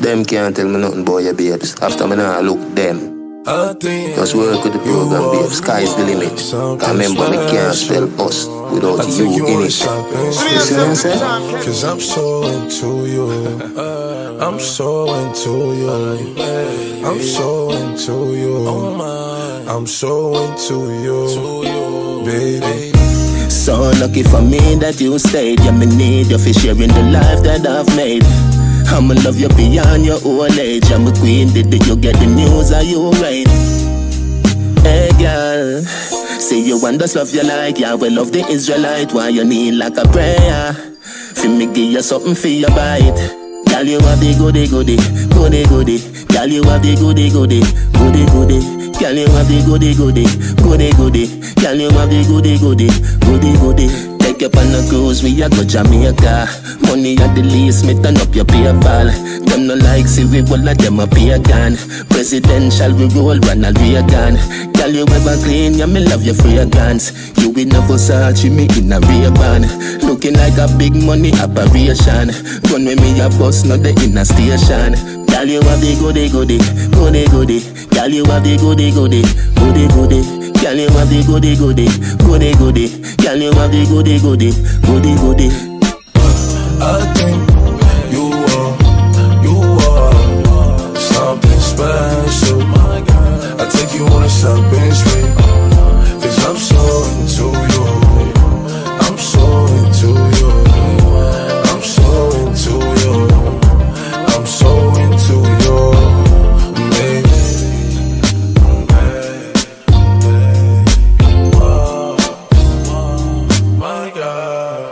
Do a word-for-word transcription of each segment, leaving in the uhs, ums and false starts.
Them can't tell me nothing about your babes. After me now look them. Just work with the program, babe. Sky's the limit. Cause remember, me can't spell us without you in it. See what I'm saying? Cause I'm so into you. I'm so into you. I'm so into you. I'm so into you, baby. So lucky for me that you stayed. Yeah, me need you for sharing the life that I've made. I'ma love you beyond your old age. I'm a queen, did you get the news? Are you right? Hey girl, see you want us love you like Yahweh love the Israelite. Why you need like a prayer? For me give you something for your bite. Girl, you have the goody goody, goody goody. Girl, you have the goody goody, goody goody. Girl, you have the goody goody, goody goody. Girl, you have the goody goody, goody goody. Take you on a cruise, we a go Jamaica. Money at the least, me turn up your PayPal. Them no like see we all of them a pagan. Presidential we roll Ronald Reagan. Girl, you ever clean, yeah, me love your fragrance. You in a Versace, me in a Ray-Ban. Looking like a big money operation. Run with me a bus, not the inner station. Girl, you have the goody goody, goody goody. Girl, you have the goody goody, goody goody. Girl, you have the goody goody, goody goody. Girl, you have the goody goody, goody goody. I think you are, you are something special. I take you on a shopping spree, cause I'm so into you. I'm so into you. I'm so into you. I'm so into you, baby. My God.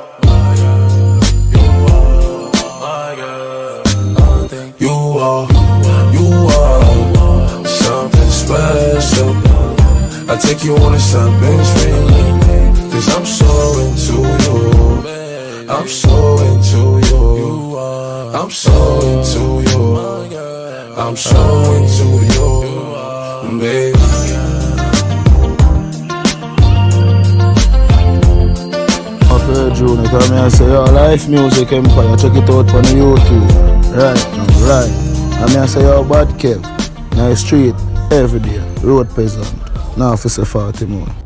You are, you are something special. I take you on a shopping spree, cause I'm so into you. I'm so into you. I'm so into you. I'm so into you, baby. Junior, come here and say, yo, Life Music Empire, check it out on YouTube. Right now, right. I'm here and say, yo, Bad Kev, nice street, every day, road peasant. Now, for say forty more.